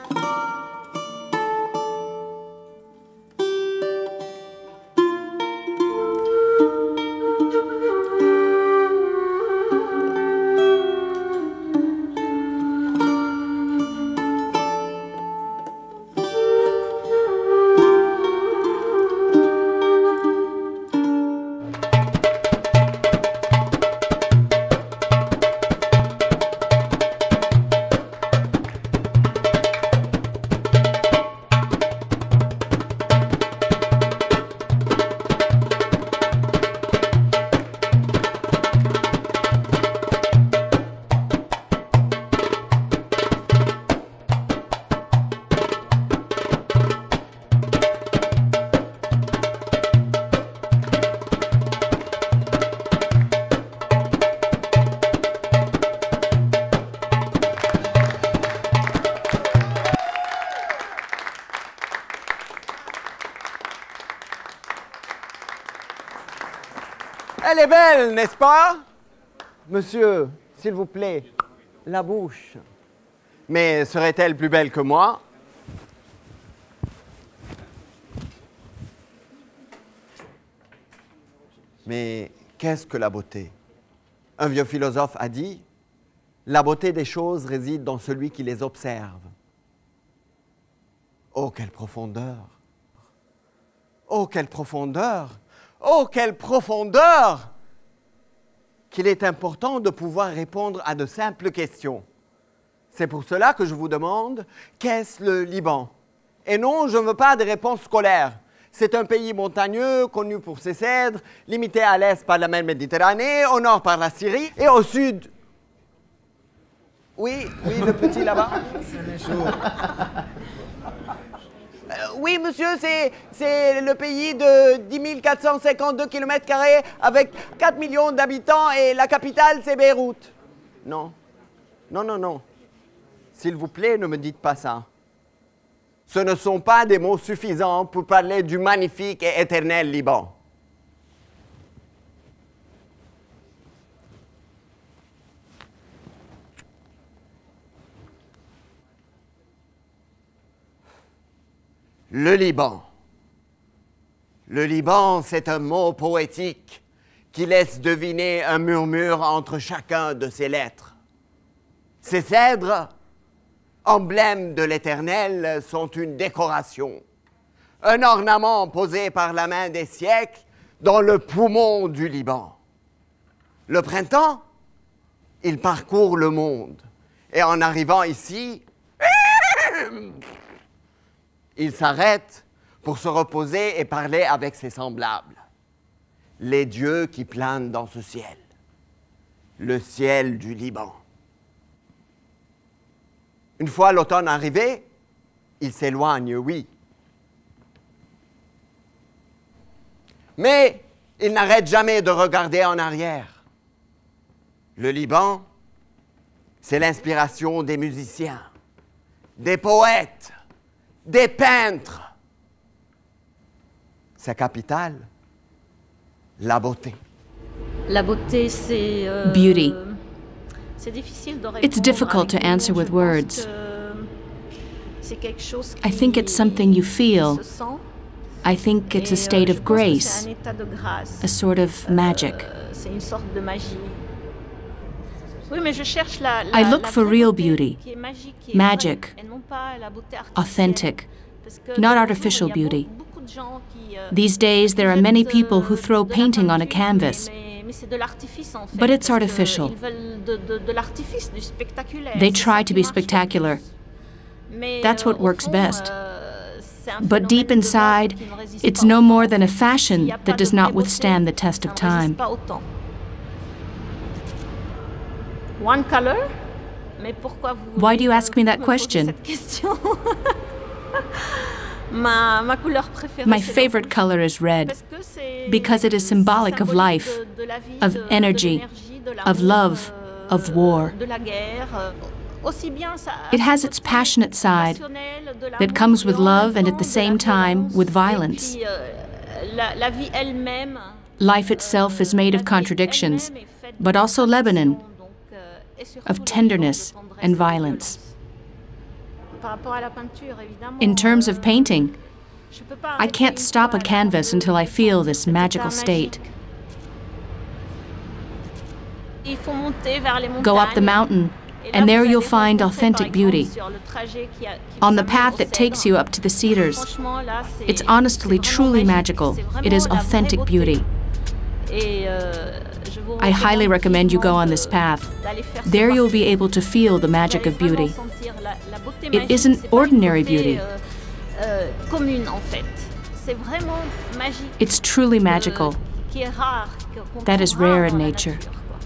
Elle est belle, n'est-ce pas? Monsieur, s'il vous plaît, la bouche. Mais serait-elle plus belle que moi? Mais qu'est-ce que la beauté? Un vieux philosophe a dit, la beauté des choses réside dans celui qui les observe. Oh, quelle profondeur! Oh, quelle profondeur! Oh, quelle profondeur! Qu'il est important de pouvoir répondre à de simples questions. C'est pour cela que je vous demande, qu'est-ce le Liban? Et non, je ne veux pas de réponses scolaires. C'est un pays montagneux, connu pour ses cèdres, limité à l'est par la mer Méditerranée, au nord par la Syrie, et au sud... Oui, le petit là-bas. Oui, monsieur, c'est le pays de 10 452 km² avec 4 millions d'habitants et la capitale, c'est Beyrouth. Non. S'il vous plaît, ne me dites pas ça. Ce ne sont pas des mots suffisants pour parler du magnifique et éternel Liban. Le Liban. Le Liban, c'est un mot poétique qui laisse deviner un murmure entre chacun de ses lettres. Ces cèdres, emblèmes de l'Éternel, sont une décoration, un ornement posé par la main des siècles dans le poumon du Liban. Le printemps, il parcourt le monde et en arrivant ici, il s'arrête pour se reposer et parler avec ses semblables, les dieux qui planent dans ce ciel, le ciel du Liban. Une fois l'automne arrivé, il s'éloigne, oui. Mais il n'arrête jamais de regarder en arrière. Le Liban, c'est l'inspiration des musiciens, des poètes, des peintres. Sa capitale, la beauté. La beauté, c'est... Beauty. C'est difficile de It's difficult to answer with words. I think it's something you feel. I think it's a state of grace, a sort of magic. I look for real beauty, magic, authentic, not artificial beauty. These days, there are many people who throw painting on a canvas, but it's artificial. They try to be spectacular. That's what works best. But deep inside, it's no more than a fashion that does not withstand the test of time. One color? Why do you ask me that question? My favorite color is red, because it is symbolic of life, of energy, of love, of war. It has its passionate side that comes with love and at the same time with violence. Life itself is made of contradictions, but also Lebanon, of tenderness and violence. In terms of painting, I can't stop a canvas until I feel this magical state. Go up the mountain, and there you'll find authentic beauty. On the path that takes you up to the cedars, it's honestly, truly magical. It is authentic beauty. I highly recommend you go on this path. There you'll be able to feel the magic of beauty. It isn't ordinary beauty. It's truly magical. That is rare in nature.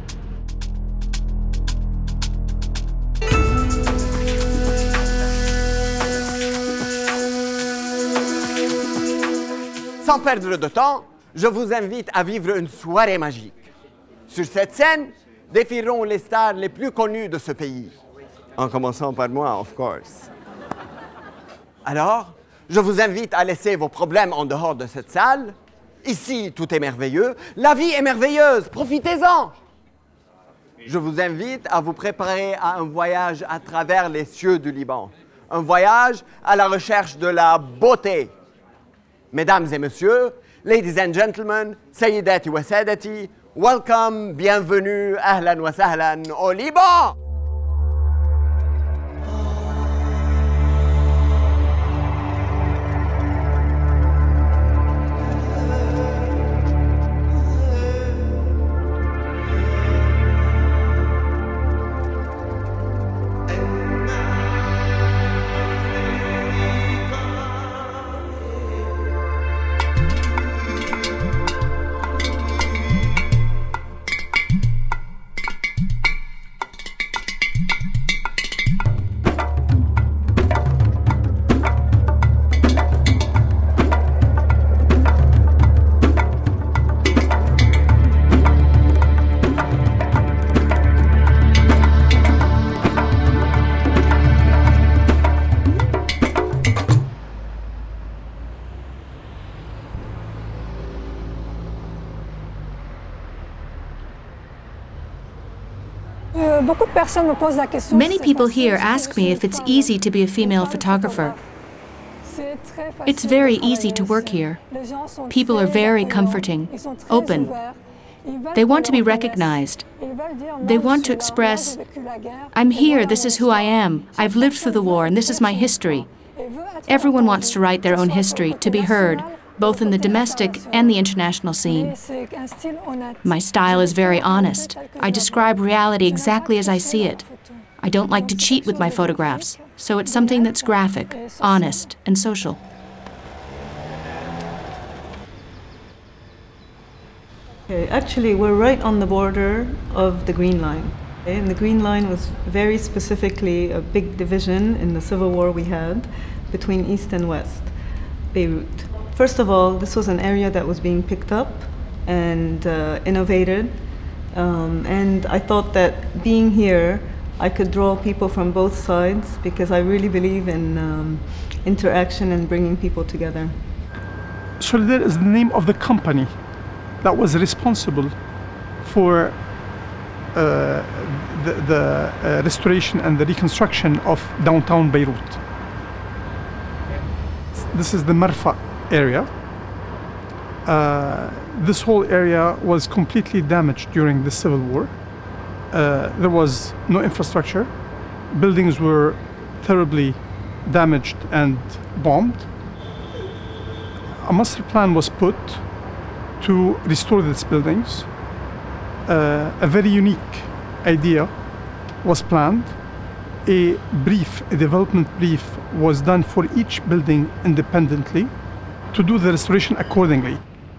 Sans perdre de temps, je vous invite à vivre une soirée magique. Sur cette scène, défileront les stars les plus connues de ce pays. En commençant par moi, of course. Alors, je vous invite à laisser vos problèmes en dehors de cette salle. Ici, tout est merveilleux. La vie est merveilleuse. Profitez-en. Je vous invite à vous préparer à un voyage à travers les cieux du Liban. Un voyage à la recherche de la beauté. Mesdames et messieurs, ladies and gentlemen, sayyidati wa sadati, welcome, bienvenue, ahlan wa sahlan au Liban! Many people here ask me if it's easy to be a female photographer. It's very easy to work here. People are very comforting, open. They want to be recognized. They want to express, I'm here, this is who I am, I've lived through the war, and this is my history. Everyone wants to write their own history, to be heard, both in the domestic and the international scene. My style is very honest. I describe reality exactly as I see it. I don't like to cheat with my photographs, so it's something that's graphic, honest, and social. Actually, we're right on the border of the Green Line. And the Green Line was very specifically a big division in the civil war we had between East and West, Beirut. First of all, this was an area that was being picked up and innovated. And I thought that being here, I could draw people from both sides because I really believe in interaction and bringing people together. Solidaire is the name of the company that was responsible for the restoration and the reconstruction of downtown Beirut. This is the Marfa area. This whole area was completely damaged during the Civil War. There was no infrastructure. Buildings were terribly damaged and bombed. A master plan was put to restore these buildings. A very unique idea was planned. A development brief was done for each building independently to do the restoration accordingly.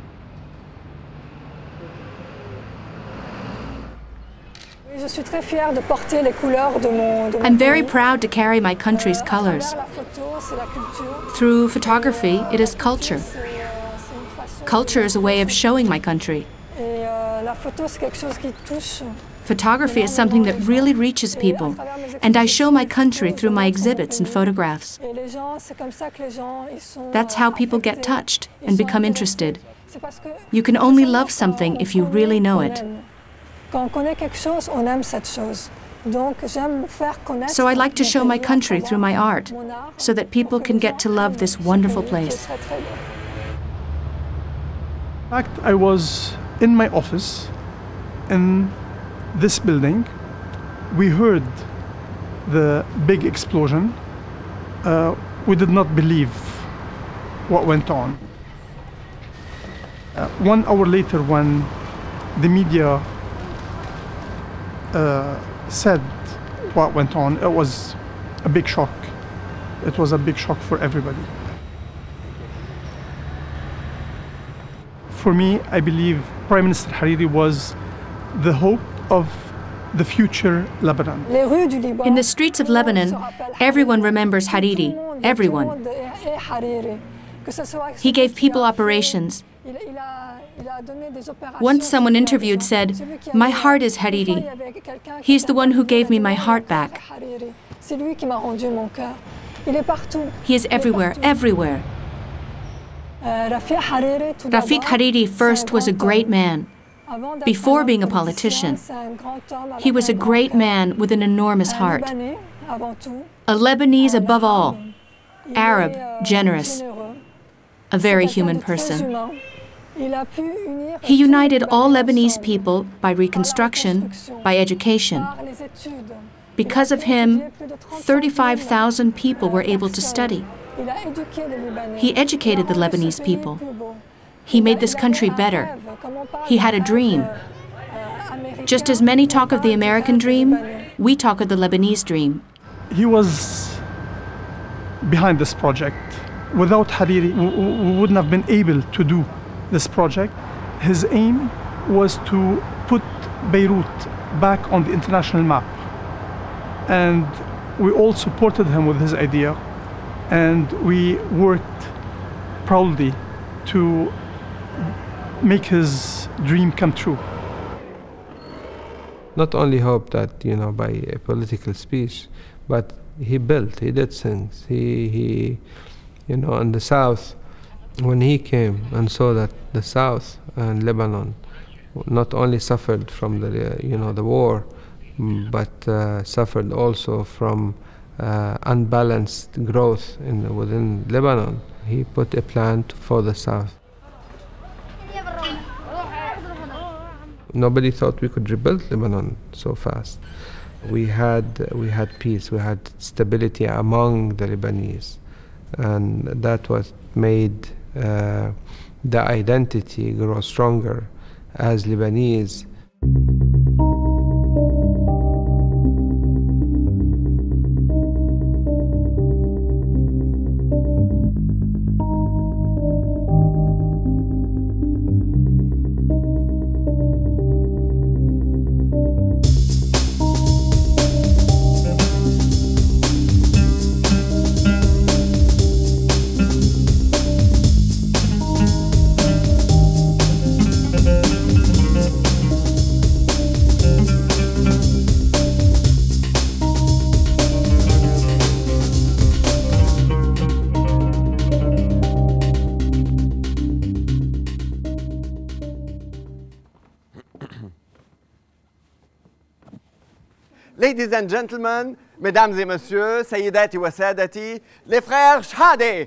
I'm very proud to carry my country's colors. Through photography, it is culture. Culture is a way of showing my country. Photography is something that really reaches people, and I show my country through my exhibits and photographs. That's how people get touched and become interested. You can only love something if you really know it. So I like to show my country through my art, so that people can get to love this wonderful place. In fact, I was in my office in this building. We heard the big explosion. We did not believe what went on. 1 hour later, when the media said what went on, it was a big shock. It was a big shock for everybody. For me, I believe Prime Minister Hariri was the hope of the future Lebanon. In the streets of Lebanon, everyone remembers Hariri, everyone. He gave people operations. Once someone interviewed said, "My heart is Hariri. He's the one who gave me my heart back." He is everywhere, everywhere. Rafiq Hariri first was a great man. Before being a politician, he was a great man with an enormous heart. A Lebanese above all, Arab, generous, a very human person. He united all Lebanese people by reconstruction, by education. Because of him, 35,000 people were able to study. He educated the Lebanese people. He made this country better. He had a dream. Just as many talk of the American dream, we talk of the Lebanese dream. He was behind this project. Without Hariri, we wouldn't have been able to do this project. His aim was to put Beirut back on the international map. And we all supported him with his idea. And we worked proudly to make his dream come true. Not only hope that, by a political speech, but he did things. He in the South, when he came and saw that the South and Lebanon not only suffered from the war, but suffered also from unbalanced growth within Lebanon, he put a plan for the South. Nobody thought we could rebuild Lebanon so fast. We had peace, we had stability among the Lebanese, and that what made the identity grow stronger as Lebanese. Ladies and gentlemen, mesdames et messieurs, Sayyidati wa Sadati, les frères Shhadeh.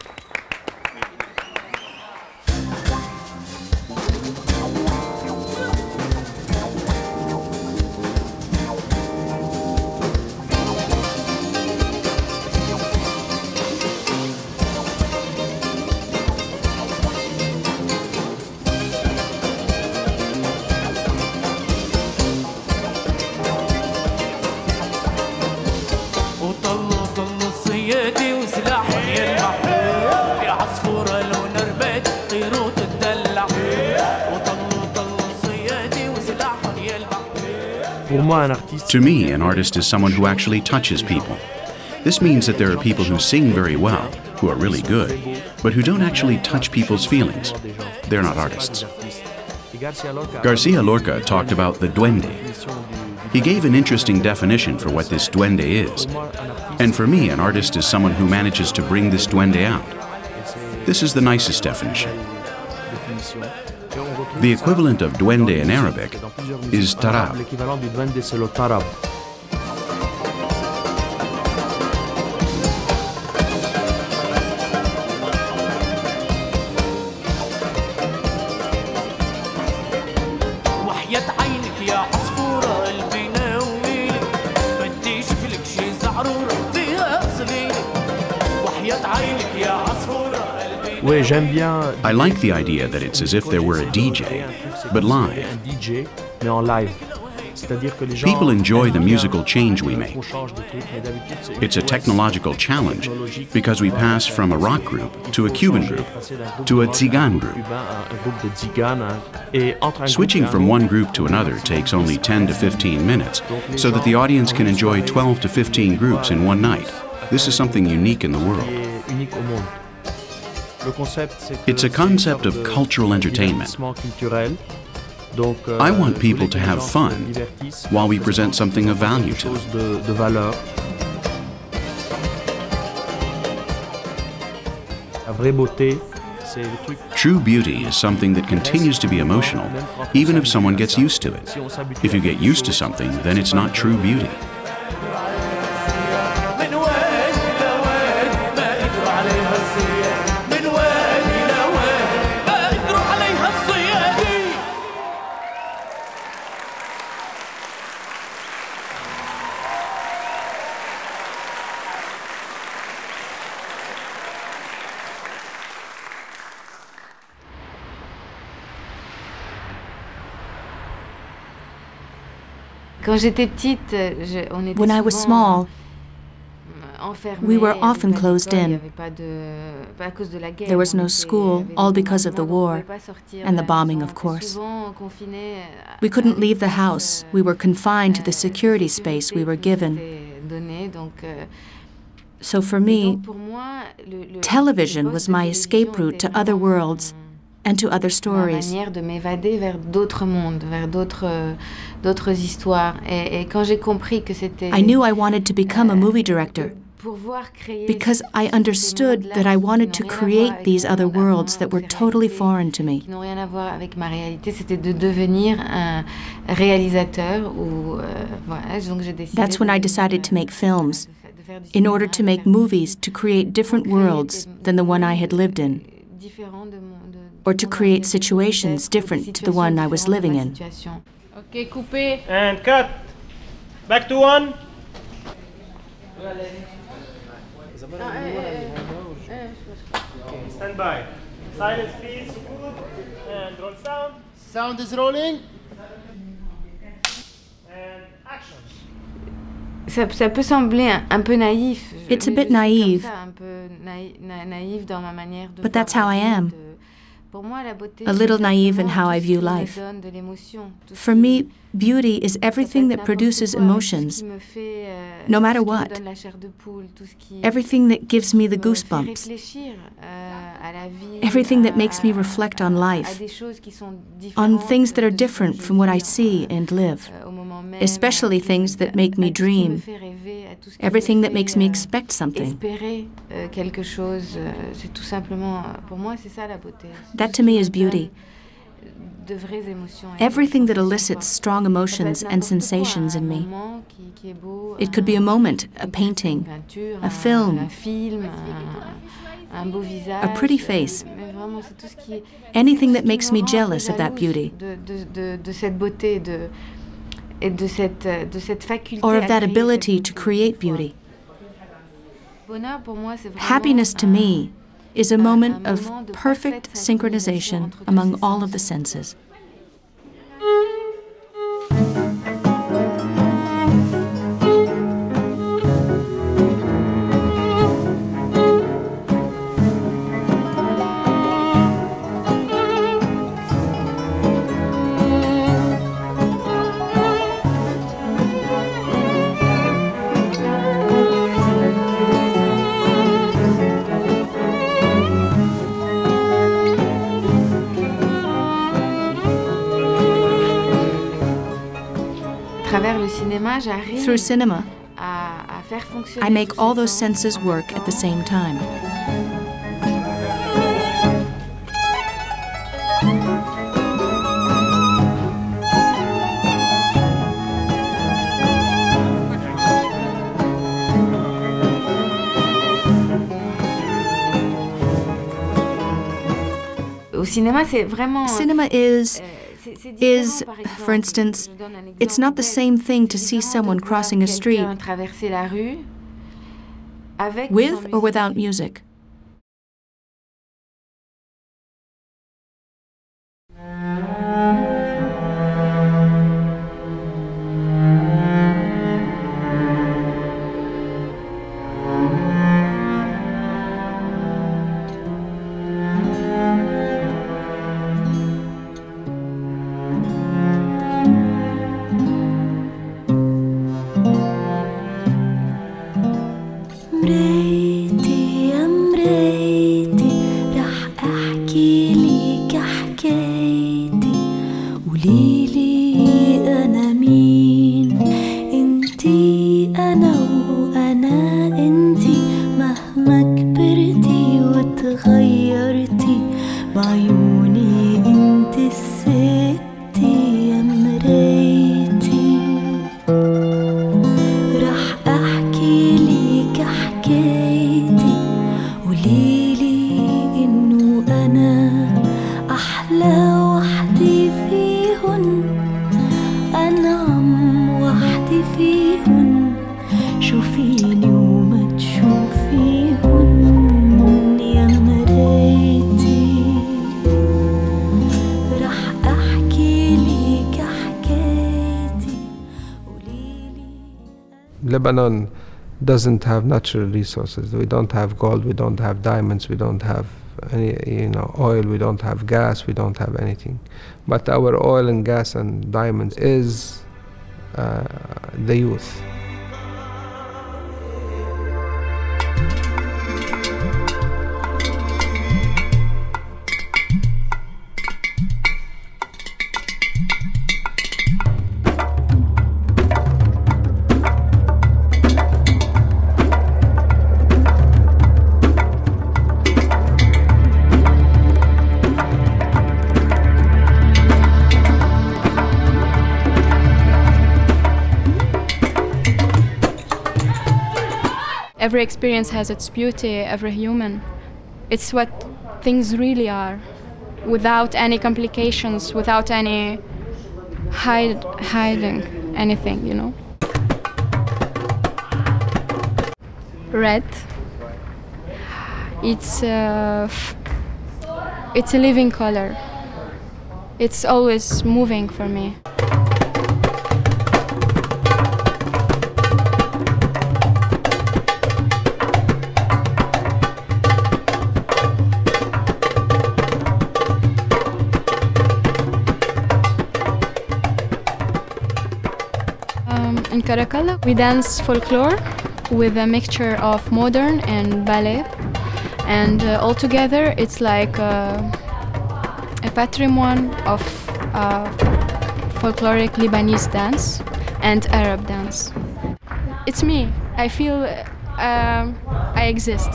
To me, an artist is someone who actually touches people. This means that there are people who sing very well, who are really good, but who don't actually touch people's feelings. They're not artists. Garcia Lorca talked about the duende. He gave an interesting definition for what this duende is. And for me, an artist is someone who manages to bring this duende out. This is the nicest definition. The equivalent of duende in Arabic is tarab. I like the idea that it's as if there were a DJ, but live. People enjoy the musical change we make. It's a technological challenge because we pass from a rock group to a Cuban group to a Tzigan group. Switching from one group to another takes only 10 to 15 minutes so that the audience can enjoy 12 to 15 groups in one night. This is something unique in the world. It's a concept of cultural entertainment. I want people to have fun while we present something of value to them. True beauty is something that continues to be emotional, even if someone gets used to it. If you get used to something, then it's not true beauty. When I was small, we were often closed in. There was no school, all because of the war, and the bombing, of course. We couldn't leave the house. We were confined to the security space we were given. So for me, television was my escape route to other worlds and to other stories. I knew I wanted to become a movie director because I understood that I wanted to create these other worlds that were totally foreign to me. That's when I decided to make films, in order to make movies to create different worlds than the one I had lived in, or to create situations different to the one I was living in. Okay, coupé. And cut. Back to one. Stand by. Silence, please. And roll sound. Sound is rolling. And action. Ça peut sembler un peu naïf. It's a bit naive, but that's how I am. A little naive in how I view life. For me, beauty is everything that produces emotions, no matter what. Everything that gives me the goosebumps. Everything that makes me reflect on life, on things that are different from what I see and live, especially things that make me dream, everything that makes me expect something. That to me is beauty. Everything that elicits strong emotions and sensations in me. It could be a moment, a painting, a film, a pretty face, anything that makes me jealous of that beauty, or of that ability to create beauty. Happiness to me is a moment of perfect synchronization among all of the senses. Through cinema, I make all those senses work at the same time. Cinema is, for instance, it's not the same thing to see someone crossing a street with or without music. قوليلي أنا مين، انتي أنا وأنا انتي، مهما كبرتي وتغيرتي بعيوني انتي الستي يا مرايتي. رح أحكي ليك حكايتي، قوليلي إنه أنا أحلى وحدي فيهن، أنعم وحدي فيهن، شوفيني وما تشوفيهن يا مرايتي. رح أحكي ليك حكايتي، قوليلي. Lebanon doesn't have natural resources. We don't have gold, we don't have diamonds, we don't have any, oil, we don't have gas, we don't have anything. But our oil and gas and diamonds is the youth. Every experience has its beauty, every human. It's what things really are, without any complications, without any hiding anything, Red. It's a living color. It's always moving for me. In Caracalla, we dance folklore with a mixture of modern and ballet, and altogether it's like a patrimoine of folkloric Lebanese dance and Arab dance. It's me. I feel I exist.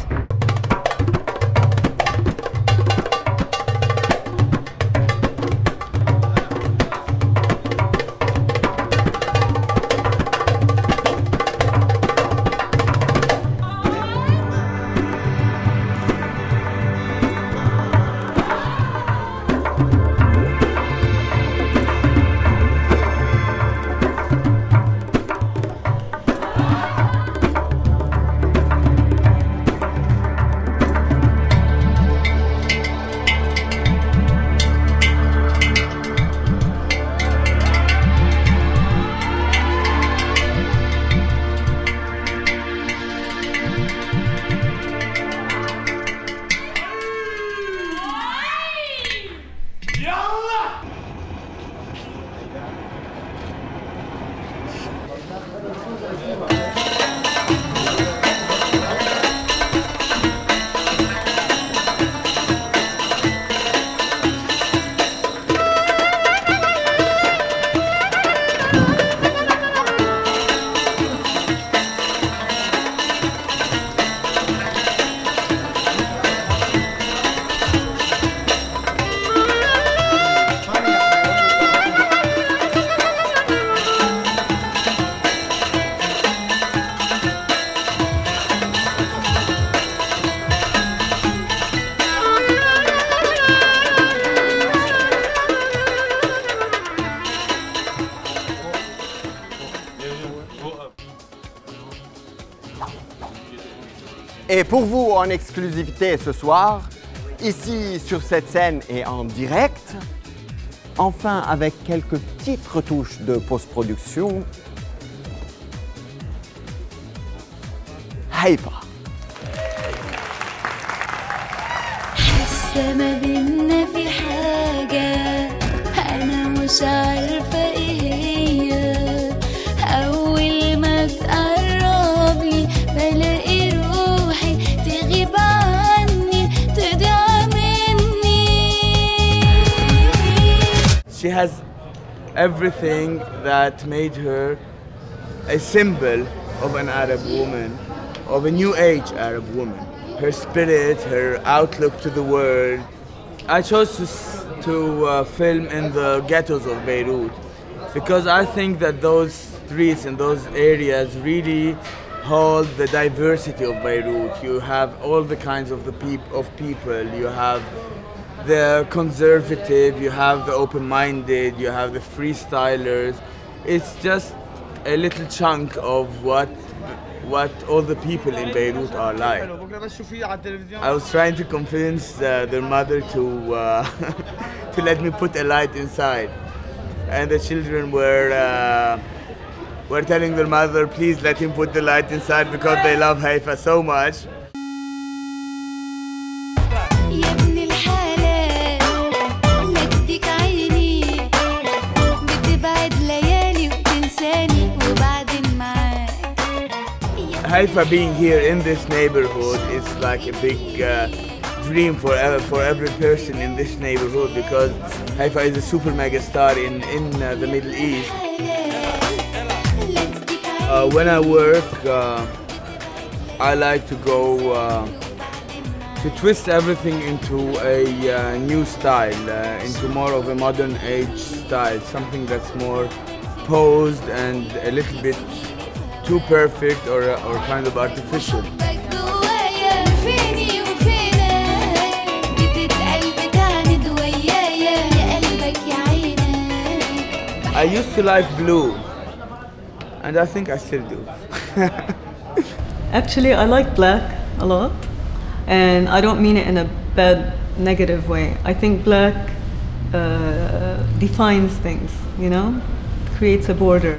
Et pour vous, en exclusivité ce soir, ici sur cette scène et en direct, enfin avec quelques petites retouches de post-production, Haïfa. حاسة ما بينا في حاجة أنا مش عارفة إيه هي، أول ما تقرب لي بلاقي روحي تغيب عني تضيع مني. She has everything that made her a symbol of an Arab woman, of a new age Arab woman. Her spirit, her outlook to the world. I chose to film in the ghettos of Beirut because I think that those streets and those areas really hold the diversity of Beirut. You have all the kinds of people. You have the conservative, you have the open-minded, you have the freestylers. It's just a little chunk of what all the people in Beirut are like. I was trying to convince their mother to to let me put a light inside, and the children were telling their mother, please let him put the light inside because they love Haifa so much. Haifa being here in this neighborhood is like a big dream for every person in this neighborhood because Haifa is a super mega star in the Middle East. When I work, I like to go to twist everything into a new style, into more of a modern age style, something that's more posed and a little bit too perfect or kind of artificial. I used to like blue, and I think I still do. Actually, I like black a lot, and I don't mean it in a bad, negative way. I think black defines things, you know, creates a border.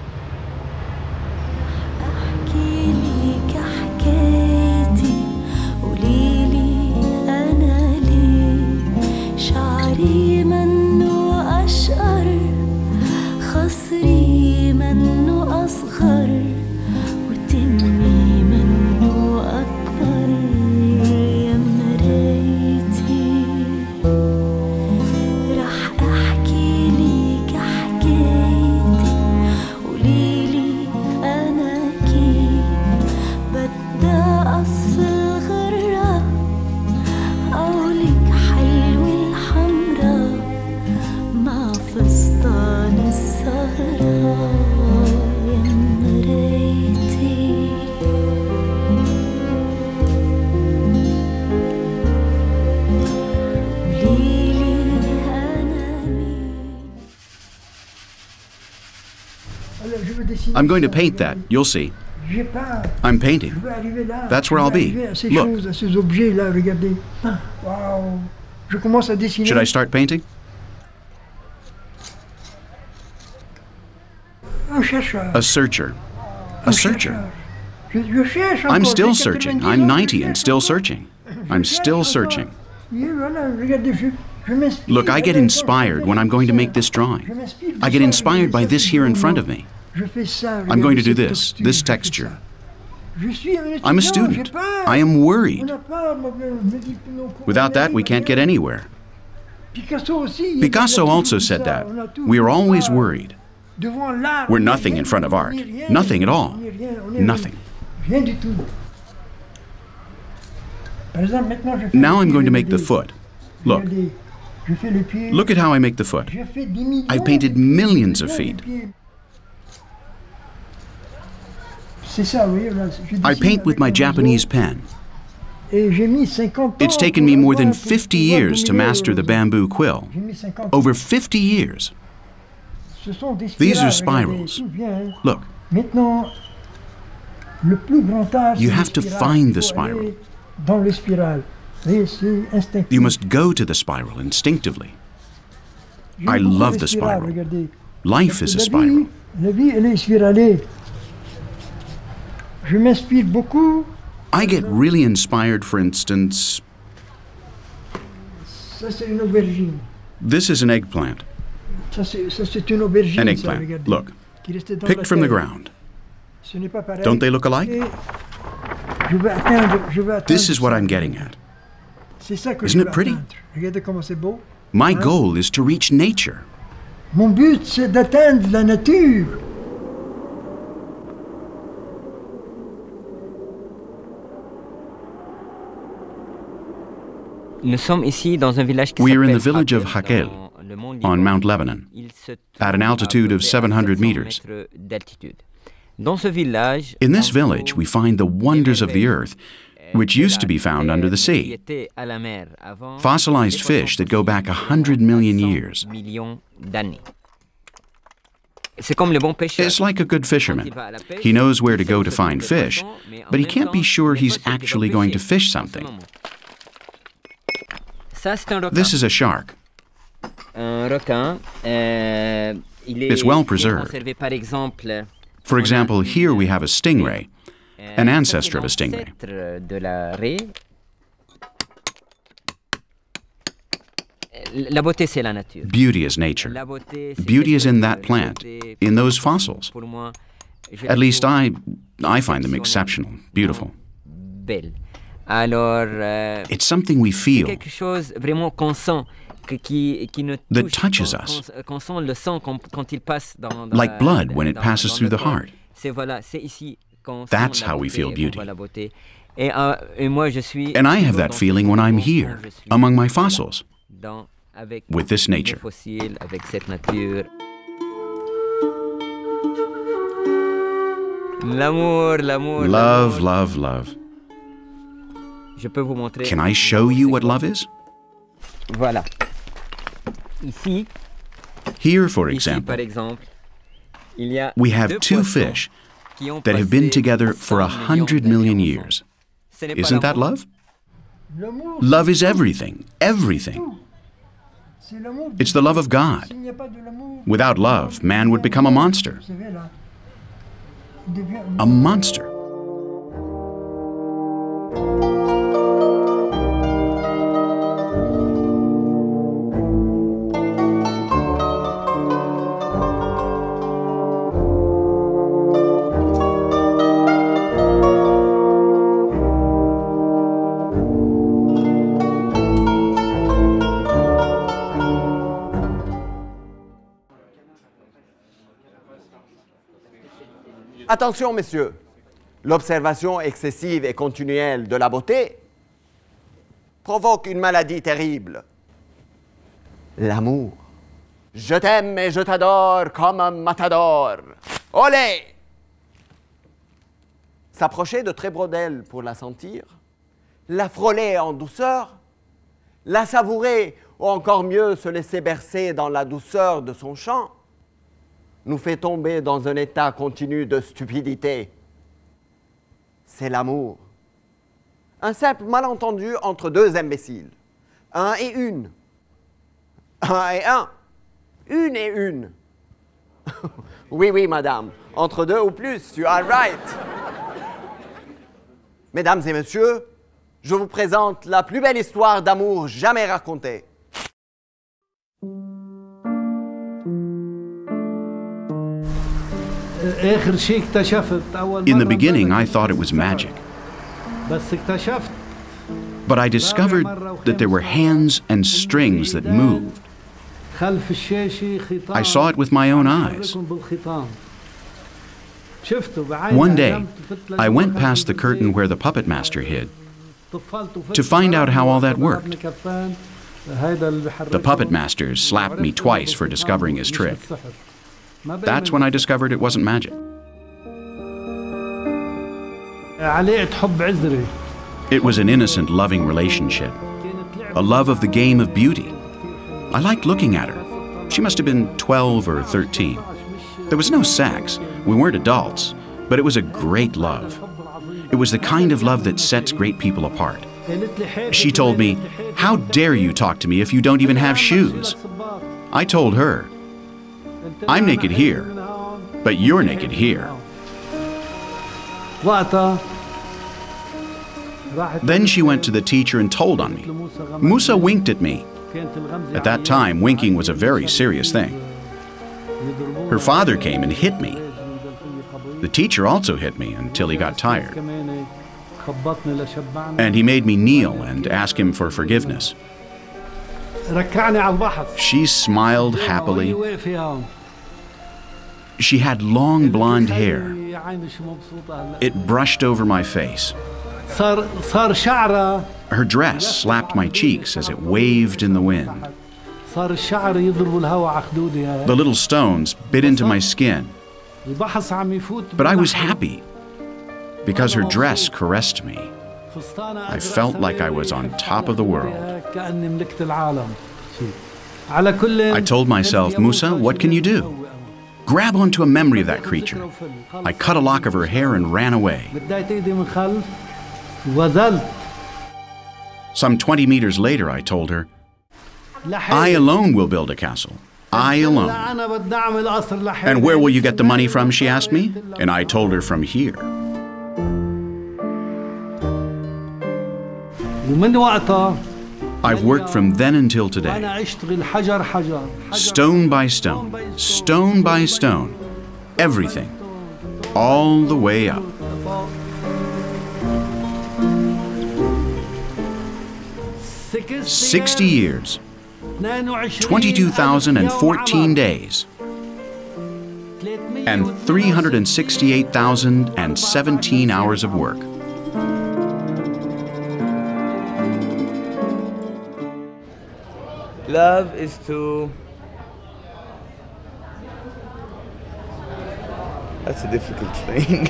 I'm going to paint that. You'll see. I'm painting. That's where I'll be. Look. Should I start painting? A searcher. A searcher. I'm still searching. I'm 90 and still searching. I'm still searching. Look, I get inspired when I'm going to make this drawing. I get inspired by this here in front of me. I'm going to do this texture. I'm a student. I am worried. Without that, we can't get anywhere. Picasso also said that. We are always worried. We're nothing in front of art. Nothing at all. Nothing. Now I'm going to make the foot. Look. Look at how I make the foot. I've painted millions of feet. I paint with my Japanese pen. It's taken me more than 50 years to master the bamboo quill. Over 50 years. These are spirals. Look. You have to find the spiral. You must go to the spiral instinctively. I love the spiral. Life is a spiral. I get really inspired, for instance. This is an eggplant. An eggplant. Look. Picked from the ground. Don't they look alike? This is what I'm getting at. Isn't it pretty? My goal is to reach nature. Mon but, c'est d'atteindre la nature. Nous sommes ici dans un village qui We are in s'appelle the village of Hakel, Hakel, on Mount Lebanon, at an altitude of 700 meters. In this village, we find the wonders of the earth, which used to be found under the sea. Fossilized fish that go back 100 million years. It's like a good fisherman. He knows where to go to find fish, but he can't be sure he's actually going to fish something. This is a shark. It's well preserved. For example, here we have a stingray, an ancestor of a stingray. Beauty is nature. Beauty is in that plant, in those fossils. At least I find them exceptional, beautiful. It's something we feel, that touches us, like blood when it passes through the heart. That's how we feel beauty. And I have that feeling when I'm here, among my fossils, with this nature. Love, love, love. Can I show you what love is? Here, for example, we have two fish that have been together for 100 million years. Isn't that love? Love is everything, everything. It's the love of God. Without love, man would become a monster. A monster. Attention, messieurs, l'observation excessive et continuelle de la beauté provoque une maladie terrible, l'amour. Je t'aime et je t'adore comme un matador. Olé! S'approcher de très près d'elle pour la sentir, la frôler en douceur, la savourer ou encore mieux se laisser bercer dans la douceur de son chant, nous fait tomber dans un état continu de stupidité. C'est l'amour. Un simple malentendu entre deux imbéciles. Un et une. Un et un. Une et une. Oui, oui, madame. Entre deux ou plus, you are right. Mesdames et messieurs, je vous présente la plus belle histoire d'amour jamais racontée. In the beginning, I thought it was magic. But I discovered that there were hands and strings that moved. I saw it with my own eyes. One day, I went past the curtain where the puppet master hid to find out how all that worked. The puppet master slapped me twice for discovering his trick. That's when I discovered it wasn't magic. It was an innocent, loving relationship, a love of the game of beauty. I liked looking at her. She must have been 12 or 13. There was no sex. We weren't adults, but it was a great love. It was the kind of love that sets great people apart. She told me, "How dare you talk to me if you don't even have shoes?" I told her, "I'm naked here, but you're naked here." Then she went to the teacher and told on me. Musa winked at me. At that time, winking was a very serious thing. Her father came and hit me. The teacher also hit me until he got tired. And he made me kneel and ask him for forgiveness. She smiled happily. She had long blonde hair. It brushed over my face. Her dress slapped my cheeks as it waved in the wind. The little stones bit into my skin. But I was happy because her dress caressed me. I felt like I was on top of the world. I told myself, Musa, what can you do? Grab onto a memory of that creature. I cut a lock of her hair and ran away. Some 20 meters later, I told her, I alone will build a castle. I alone. And where will you get the money from, she asked me. And I told her, from here. I've worked from then until today. Stone by stone, stone by stone, everything, all the way up. "60 years, 22,014 days, and 368,017 hours of work." Love is to... That's a difficult thing.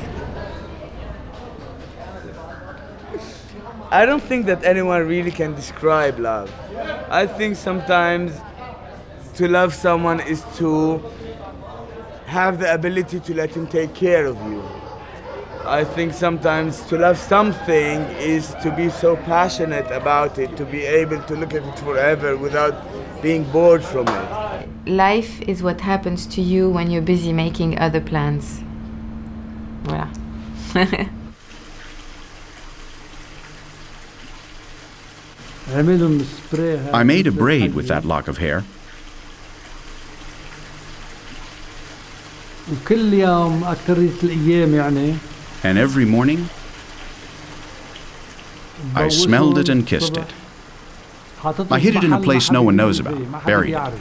I don't think that anyone really can describe love. I think sometimes to love someone is to have the ability to let him take care of you. I think sometimes to love something is to be so passionate about it, to be able to look at it forever without being bored from it. Life is what happens to you when you're busy making other plans. Voilà. I made a braid with that lock of hair. And every morning, I smelled it and kissed it. I hid it in a place no one knows about, buried it.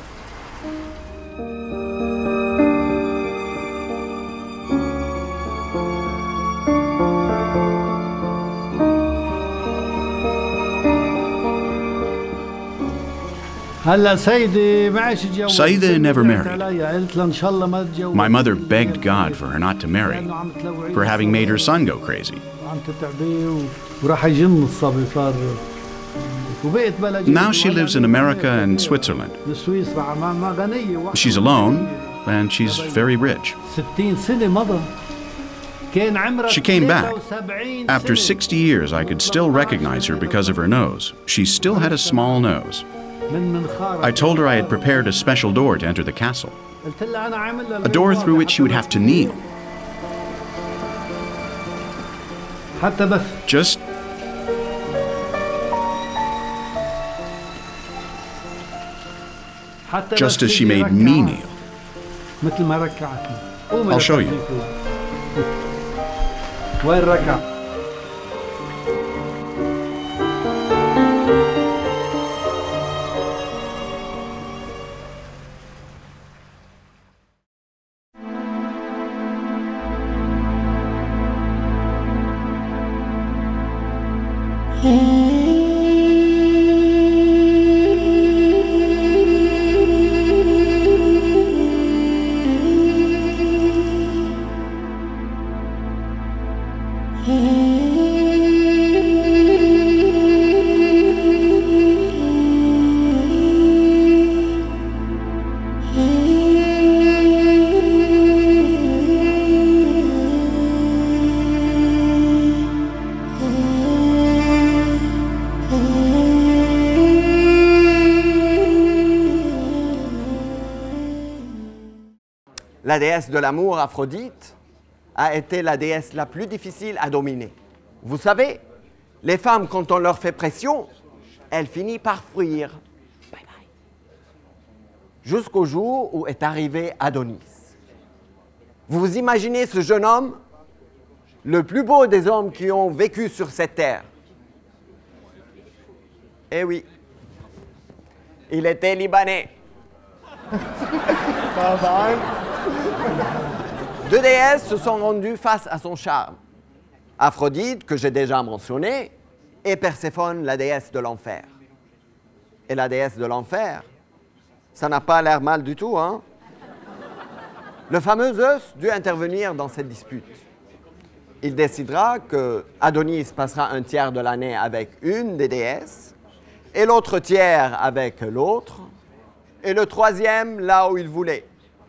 Saida never married. My mother begged God for her not to marry, for having made her son go crazy. Now she lives in America and Switzerland. She's alone, and she's very rich. She came back. After 60 years, I could still recognize her because of her nose. She still had a small nose. I told her I had prepared a special door to enter the castle, a door through which she would have to kneel. Just as she made me kneel. I'll show you. La déesse de l'amour, Aphrodite, a été la déesse la plus difficile à dominer. Vous savez, les femmes, quand on leur fait pression, elles finissent par fuir. Bye bye. Jusqu'au jour où est arrivé Adonis. Vous vous imaginez ce jeune homme, le plus beau des hommes qui ont vécu sur cette terre. Eh oui. Il était libanais. Deux déesses se sont rendues face à son charme. Aphrodite, que j'ai déjà mentionné, et Perséphone, la déesse de l'enfer. Et la déesse de l'enfer, ça n'a pas l'air mal du tout, hein? Le fameux Zeus dut intervenir dans cette dispute. Il décidera que Adonis passera un tiers de l'année avec une des déesses, et l'autre tiers avec l'autre, et le troisième là où il voulait.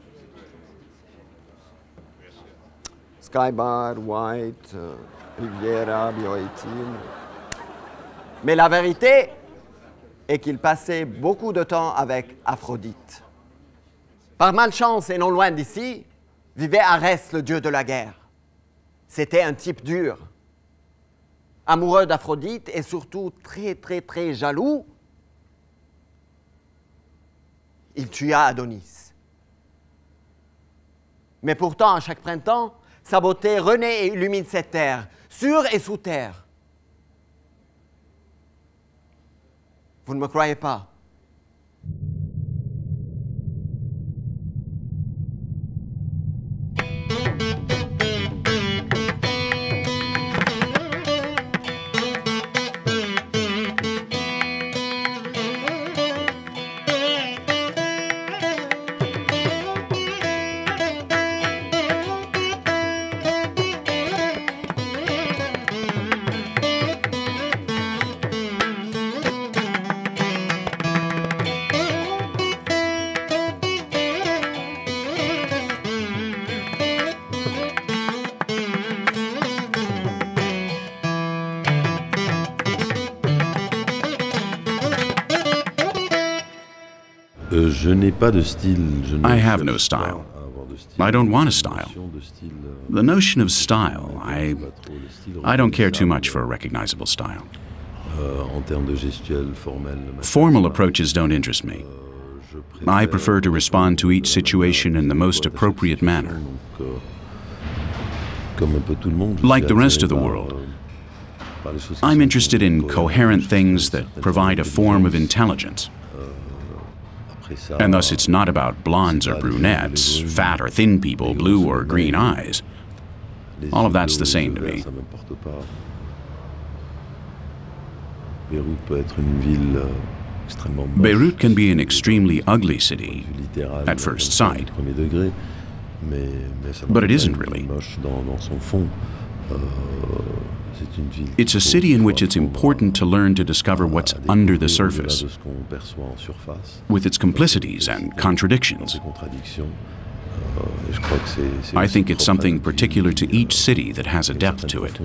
Skybar, White, Riviera, Bioétine. Mais la vérité est qu'il passait beaucoup de temps avec Aphrodite. Par malchance et non loin d'ici, vivait Arès, le dieu de la guerre. C'était un type dur, amoureux d'Aphrodite et surtout très jaloux. Il tua Adonis. Mais pourtant, à chaque printemps, sa beauté renaît et illumine cette terre, sur et sous terre. Vous ne me croyez pas? I have no style. I don't want a style. The notion of style, I don't care too much for a recognizable style. Formal approaches don't interest me. I prefer to respond to each situation in the most appropriate manner. Like the rest of the world, I'm interested in coherent things that provide a form of intelligence. And thus it's not about blondes or brunettes, fat or thin people, blue or green eyes. All of that's the same to me. Beirut can be an extremely ugly city at first sight, but it isn't really. It's a city in which it's important to learn to discover what's under the surface, with its complicities and contradictions. I think it's something particular to each city that has a depth to it.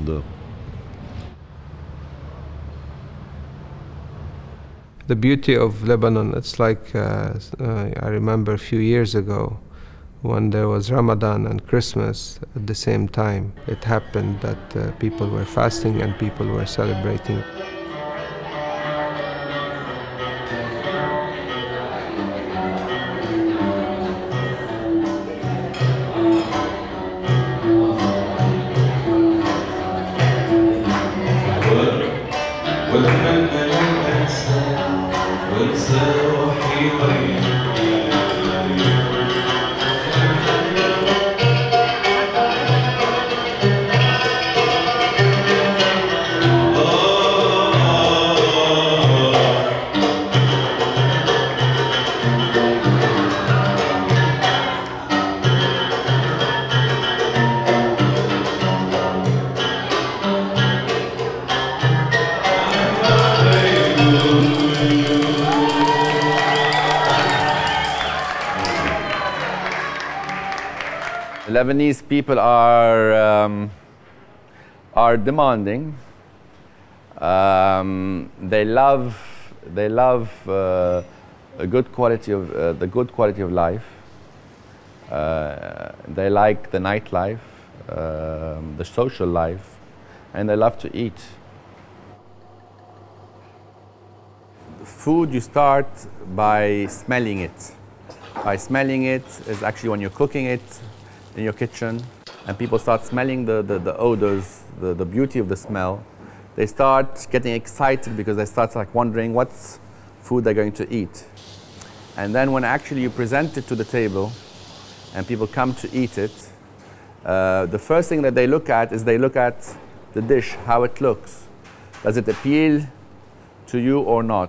The beauty of Lebanon, it's like, I remember a few years ago, when there was Ramadan and Christmas at the same time, it happened that people were fasting and people were celebrating. Lebanese people are demanding. They love a good quality of the good quality of life. They like the nightlife, the social life, and they love to eat. Food, you start by smelling it. By smelling it is actually when you're cooking it in your kitchen, and people start smelling the odors, the beauty of the smell. They start getting excited because they start like wondering what food they're going to eat. And then when actually you present it to the table and people come to eat it, the first thing that they look at is they look at the dish, how it looks. Does it appeal to you or not?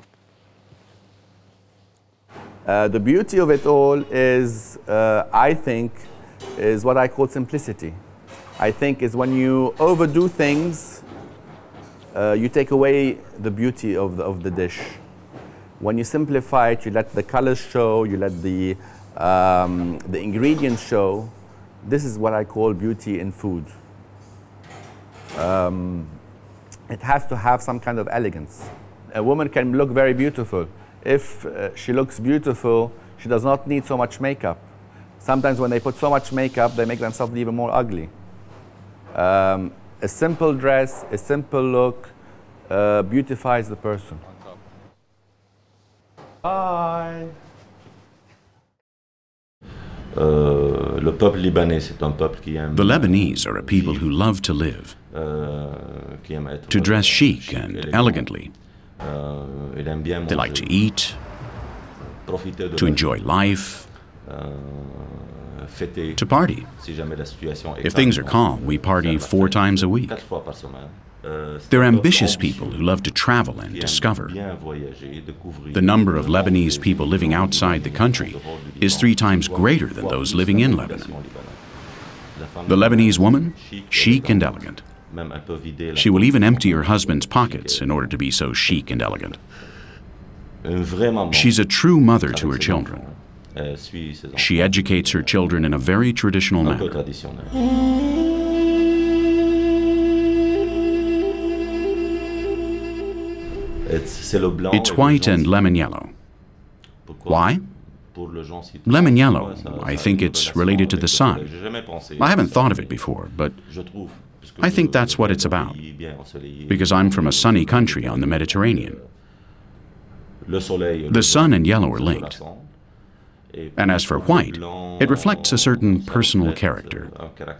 The beauty of it all is, I think, is what I call simplicity. I think is when you overdo things, you take away the beauty of the dish. When you simplify it, you let the colors show, you let the ingredients show. This is what I call beauty in food. It has to have some kind of elegance. A woman can look very beautiful. If she looks beautiful, she does not need so much makeup. Sometimes when they put so much makeup, they make themselves even more ugly. A simple dress, a simple look, beautifies the person. Bye. Le peuple libanais, c'est un peuple qui aime. The Lebanese are a people who love to live, to dress chic and elegantly. They like to eat, to enjoy life, to party. If things are calm, we party 4 times a week. They're ambitious people who love to travel and discover. The number of Lebanese people living outside the country is 3 times greater than those living in Lebanon. The Lebanese woman, chic and elegant. She will even empty her husband's pockets in order to be so chic and elegant. She's a true mother to her children. She educates her children in a very traditional manner. It's white and lemon yellow. Why? Lemon yellow, I think it's related to the sun. I haven't thought of it before, but I think that's what it's about, because I'm from a sunny country on the Mediterranean. The sun and yellow are linked. And as for white, it reflects a certain personal character.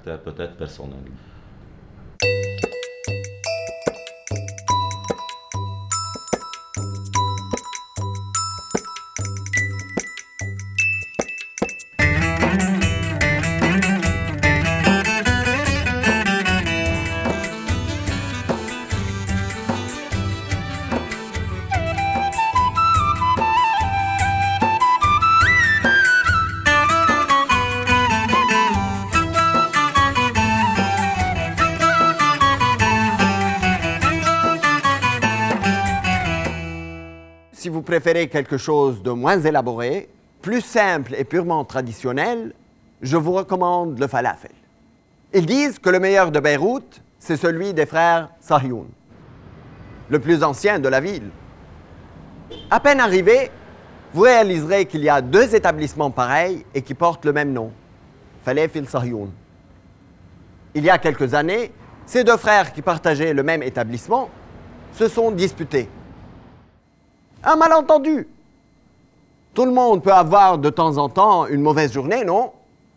Si vous préférez quelque chose de moins élaboré, plus simple et purement traditionnel, je vous recommande le falafel. Ils disent que le meilleur de Beyrouth, c'est celui des frères Sahyoun, le plus ancien de la ville. À peine arrivé, vous réaliserez qu'il y a 2 établissements pareils et qui portent le même nom, Falafel Sahyoun. Il y a quelques années, ces 2 frères qui partageaient le même établissement se sont disputés. Un malentendu. Tout le monde peut avoir de temps en temps une mauvaise journée, non?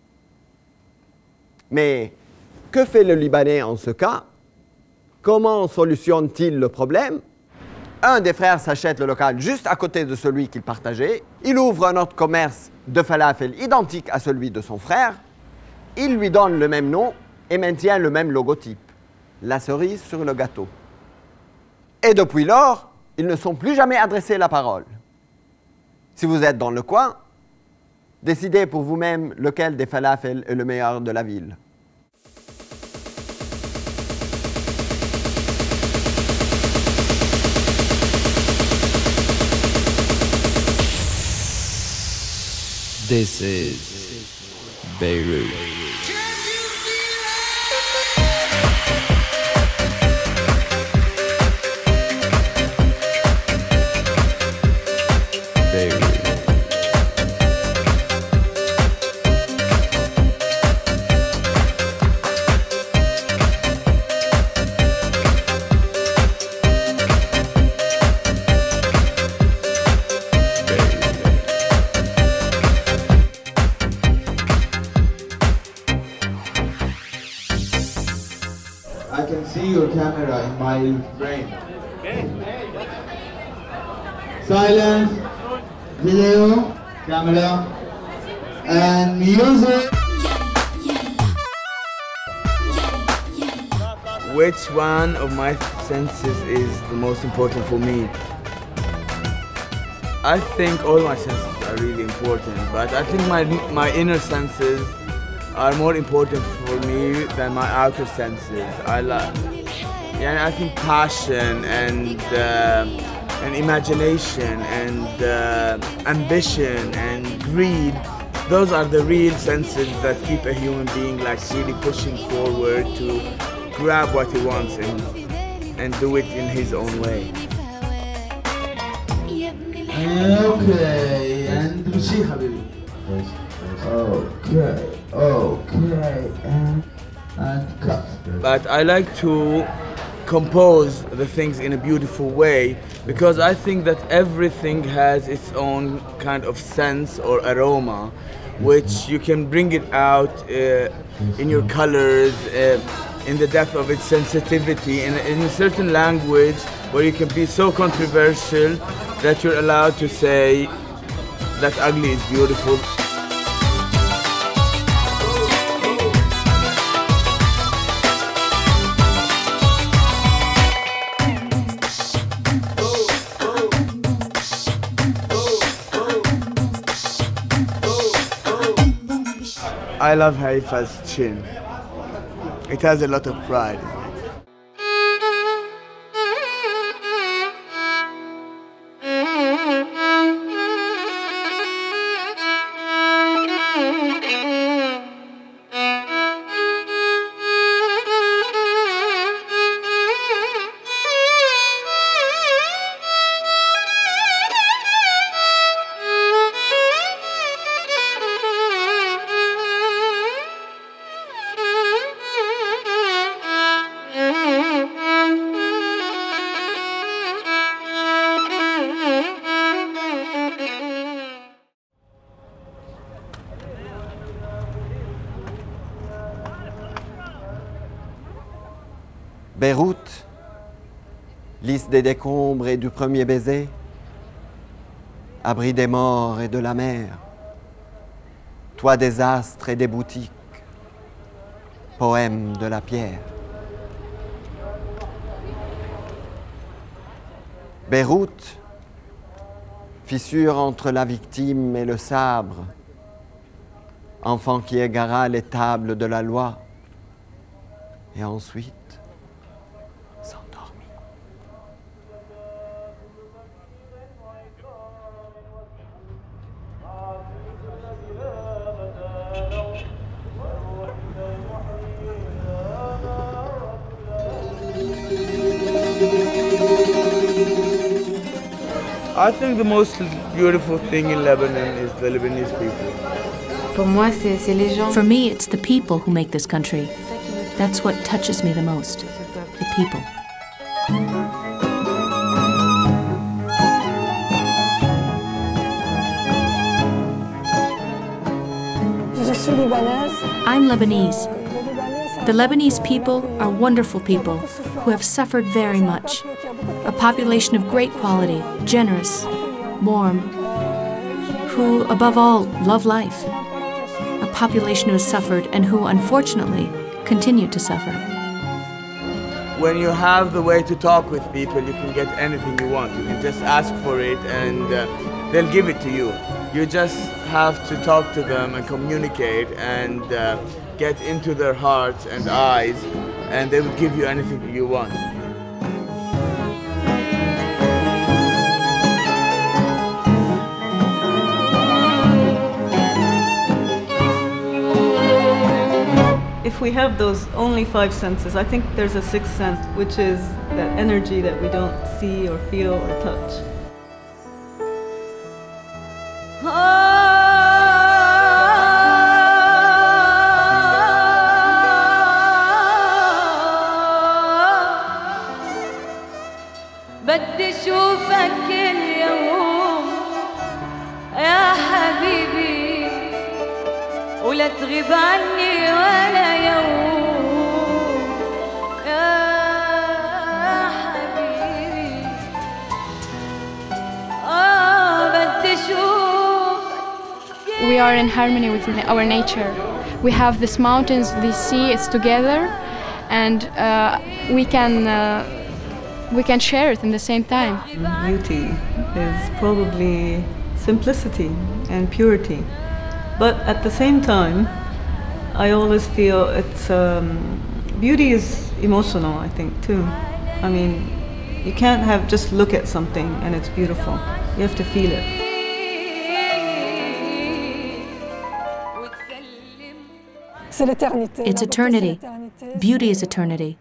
Mais que fait le Libanais en ce cas? Comment solutionne-t-il le problème? Un des frères s'achète le local juste à côté de celui qu'il partageait. Il ouvre un autre commerce de falafel identique à celui de son frère. Il lui donne le même nom et maintient le même logotype. La cerise sur le gâteau. Et depuis lors, ils ne sont plus jamais adressés la parole. Si vous êtes dans le coin, décidez pour vous-même lequel des falafels est le meilleur de la ville. This is Beirut. I can see your camera in my frame. Silence. Video. Camera and music. Which one of my senses is the most important for me? I think all my senses are really important, but I think my inner senses are more important for me than my outer senses. I think passion and imagination and ambition and greed, those are the real senses that keep a human being like really pushing forward to grab what he wants and do it in his own way. Okay, and Lucy Habibi. Okay, and cut. But I like to compose the things in a beautiful way because I think that everything has its own kind of sense or aroma, which you can bring it out in your colors, in the depth of its sensitivity, in a certain language where you can be so controversial that you're allowed to say that ugly is beautiful. I love Haifa's chin. It has a lot of pride. Beyrouth, liste des décombres et du premier baiser, abri des morts et de la mer, toit des astres et des boutiques, poème de la pierre. Beyrouth, fissure entre la victime et le sabre, enfant qui égara les tables de la loi, et ensuite s'endormit. I think the most beautiful thing in Lebanon is the Lebanese people. Pour moi, c'est les gens. For me, it's the people who make this country. That's what touches me the most, the people. I'm Lebanese. The Lebanese people are wonderful people who have suffered very much. A population of great quality, generous, warm, who, above all, love life. A population who has suffered and who, unfortunately, continue to suffer. When you have the way to talk with people, you can get anything you want. You can just ask for it and they'll give it to you. You just have to talk to them and communicate and get into their hearts and eyes, and they will give you anything you want. If we have those only 5 senses, I think there's a 6th sense, which is that energy that we don't see or feel or touch. بدي شوفك اليوم يا حبيبي ولا تغيب عني ولا يوم يا حبيبي بدي شوفك we are in harmony with our nature. We have these mountains, this sea, it's together, and we can share it in the same time. Beauty is probably simplicity and purity, but at the same time, I always feel it's beauty is emotional, I think, too. I mean, you can't just look at something and it's beautiful. You have to feel it. It's eternity. Beauty is eternity.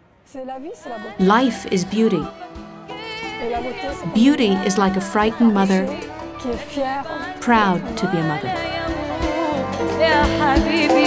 Life is beauty. Beauty is like a frightened mother, proud to be a mother.